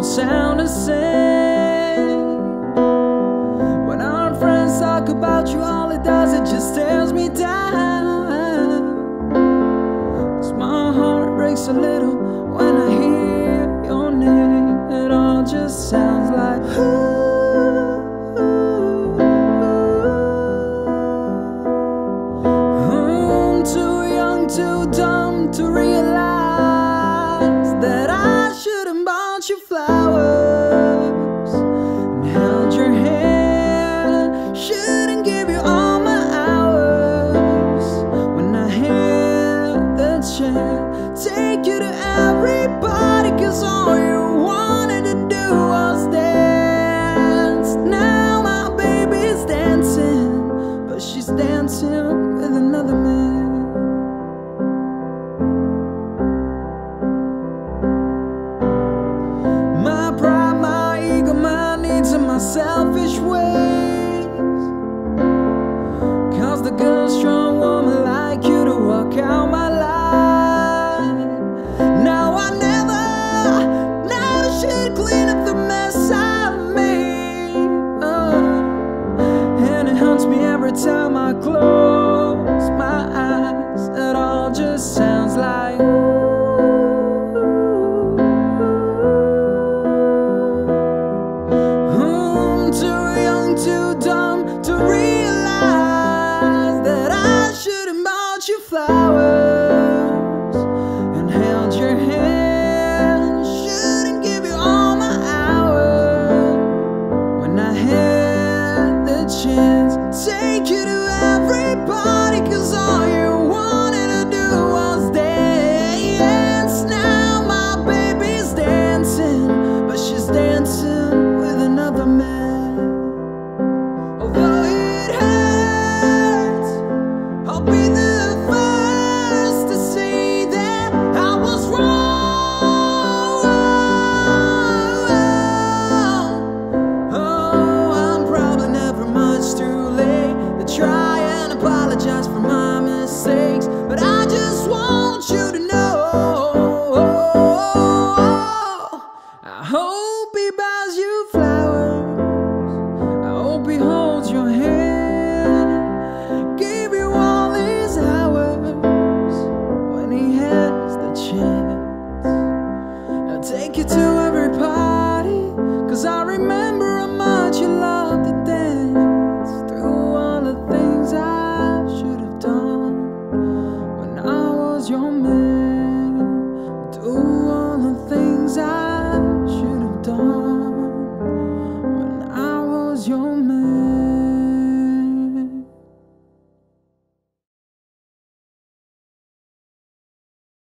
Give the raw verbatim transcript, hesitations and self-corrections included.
sound the same. When our friends talk about you, all it does, it just tears me down. 'Cause my heart breaks a little when I hear your name. It all just sounds like ooh. I'm too young, too dumb to realize that I shouldn't bought you flowers and held your hand. Shouldn't give you all my hours when I had the chance. Take you to everybody, 'cause all you wanted to do was dance. Now my baby's dancing, but she's dancing with another man. My pride, my ego, my needs, and my selfish ways 'cause the good, strong woman like you to walk out my life. Now I never, never should clean up the mess I made. Oh. And it haunts me every time I close my eyes. It all just sounds like I'm too young, too dumb to realize that I shouldn't bought you flowers and held your hand. Shouldn't give you all my hours when I had the chance. Take you to everybody, 'cause all you wanted to do was dance. Now my baby's dancing, but she's dancing with another man. Although it hurts, I'll be the first to say that I was wrong. Oh, I'm probably never much too late to try and apologize for my mistakes, but I just want you to know I hope he buys you flowers. I hope he holds your hand, give you all his hours when he has the chance. I'll take you to every party, 'cause I remember how much you loved to dance. Through all the things I should have done when I was your man. Do all the things I should have done when I was your man.